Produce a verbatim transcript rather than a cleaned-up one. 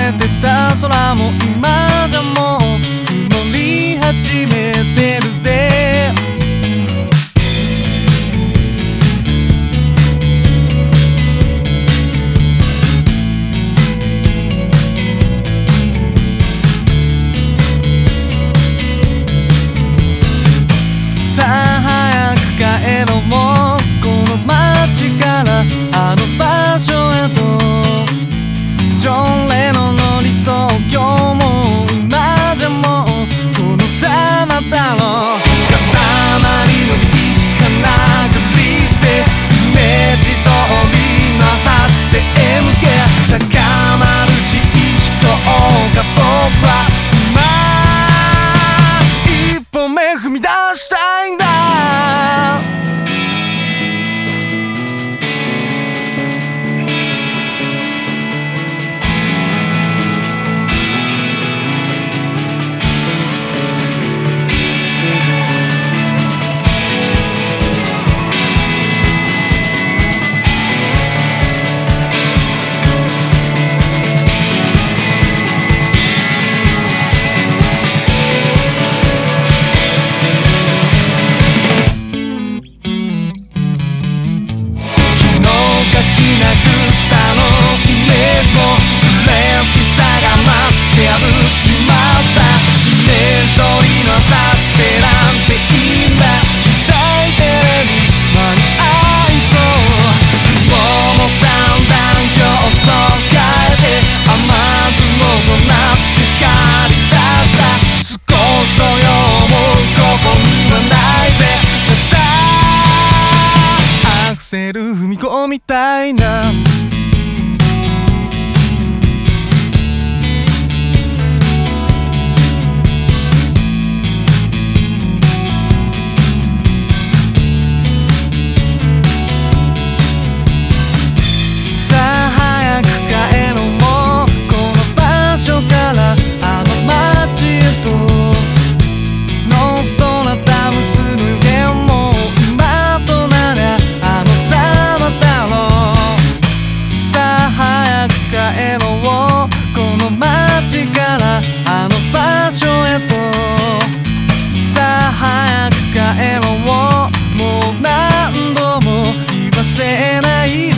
えてた空も今じゃもう曇り始めてるぜ。さあ早く帰ろう、もうこの街からあの場所へと。ジョン・レノンの理想、今日も今じゃもうこのざまだろう。塊の意識から繰り捨て、イメージ通りなさって向け高まる自意識、そうか僕は今一歩目踏み出したいんだ。アクセル踏み込みたいな。あの場所へと。さあ早く帰ろう、もう何度も言わせないで。